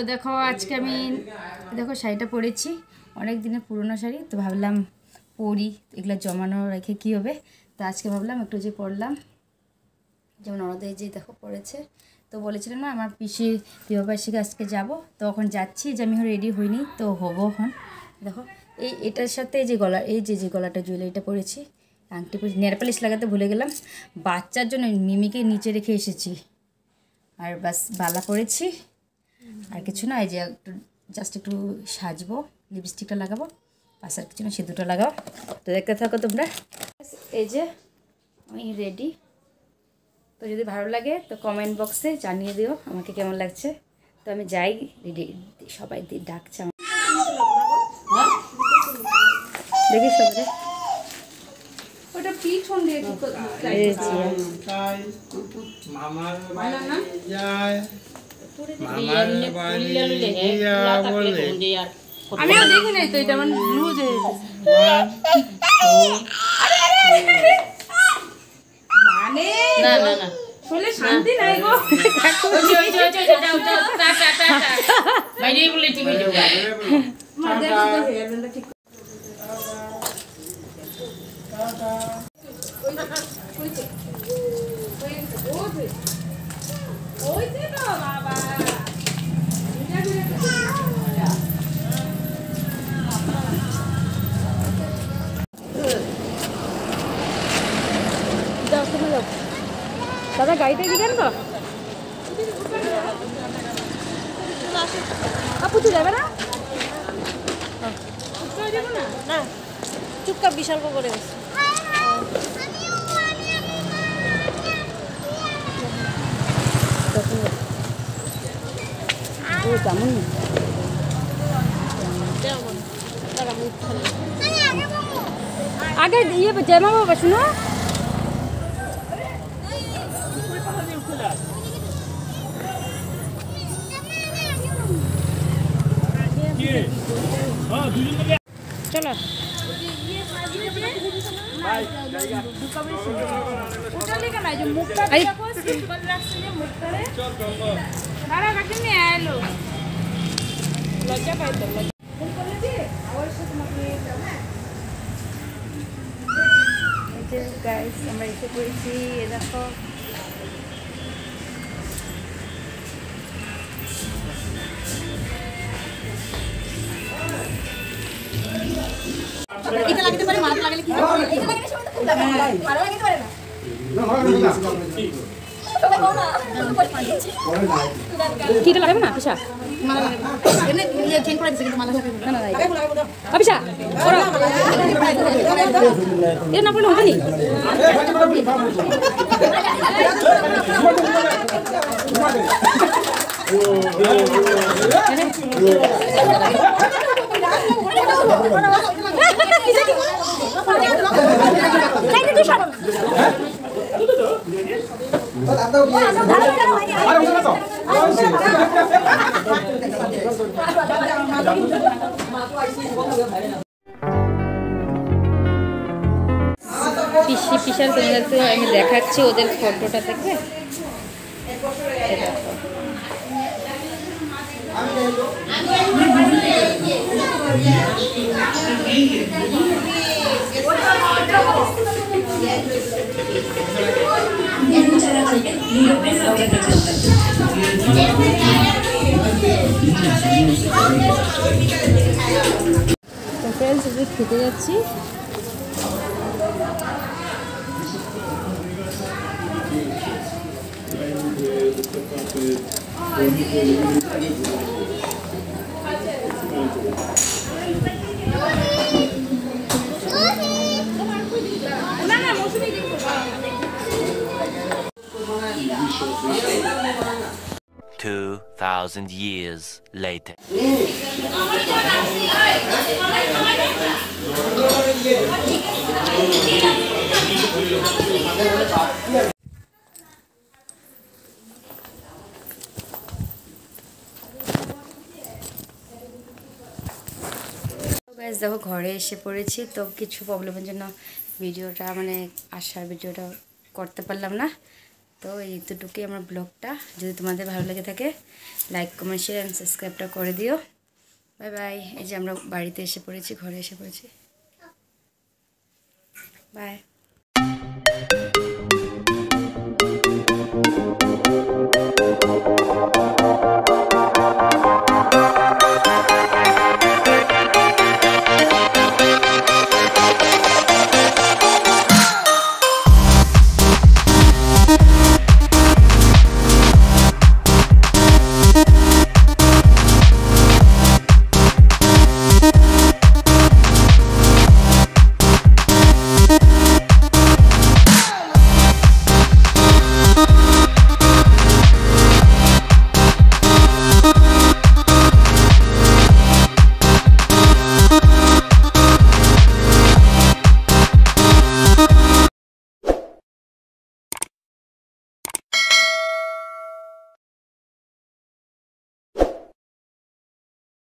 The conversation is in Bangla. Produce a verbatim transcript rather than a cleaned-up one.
দেখো আজকে আমি দেখো শাড়িটা পরেছি, অনেক দিনের পুরনো শাড়ি, তো ভাবলাম পরি, এগুলো জমানো রেখে কী হবে, তো আজকে ভাবলাম একটু যে পরলাম। যেমন ননদে যে দেখো পরেছে, তো বলেছিলাম না আমার পিসির বিবাহবার্ষিকী আজকে যাব, তো এখন যাচ্ছি, যে আমি রেডি হইনি, তো হবো এখন। দেখো এই এটার সাথে যে গলা, এই যে যে গলাটা জুয়েলারিটা পরেছি, আংটি পরেছি, নেল পালিশ লাগাতে ভুলে গেলাম, বাচ্চার জন্য মিমিকে নিচে রেখে এসেছি। আর বাস বালা পরেছি, আর কিছু না, এই যে একটু জাস্ট একটু সাজবো, লিপস্টিকটা লাগাবো, বাস আর কিছু না, সিঁদুরটা লাগাবো। তো দেখতে থাকো তোমরা। এই যে আমি রেডি। তো যদি ভালো লাগে তো কমেন্ট বক্সে জানিয়ে দিও আমাকে কেমন লাগছে। তো আমি যাই, রেডি, সবাই ডাকছে আমার, দেখি সবাই ওটা পিছন দিয়ে আমিও দেখি নাই তো, এটা আমার লুজ হয়ে মানে না না না বলে শান্তি নাই গো। ওই ওই ওই যাও যাও টা টা টা বাইরে বলে ঠিক হয়ে যাবে। মা দেখো তো হেয়ার ব্যান্ডটা ঠিক টাটা। ওই ওই ওই ওই ওই যে না বাবা দাদা গাড়িতে দিবেন তো? আপু তো যাবে না? যাবো না না, চুপচাপ বিশাল করে আছে। ও কেমন আগে ইয়ে জামা বাবা শুনো, চলো লজ্জা পাই তো গাইস, আমরা এসে পড়েছি। দেখো এটা লাগতে পারে, মাথা লাগালে কি হবে? এটা লাগালে সময় তো লাগবে, ভালো লাগতে পারে না। না না না তোমরা কোন না কোন পাচ্ছি কিটা লাগাবে না পিসা, মালা লাগাবে এমনি ইয়ে চেঞ্জ করে দিছে, কিন্তু মালা লাগাবে না। না না আগে লাগাবো দাও পিসা ওরা এ না পড়লে হবে নি। পিসি পিসার তোমাদেরকে আমি দেখাচ্ছি ওদের ফটোটা দেখবে। তো ফ্রেন্ডস এই যে খেতে যাচ্ছি। Two thousand years later. দেখো ঘরে এসে পড়েছি, তো কিছু প্রবলেমের জন্য ভিডিওটা মানে আসার ভিডিওটা করতে পারলাম না। তো এই এতটুকুই আমার ব্লগটা। যদি তোমাদের ভালো লেগে থাকে লাইক কমেন্ট শেয়ার অ্যান্ড সাবস্ক্রাইবটা করে দিও। Bye bye. এই যে আমরা বাড়িতে এসে পড়েছি, ঘরে এসে পড়েছি। বাই।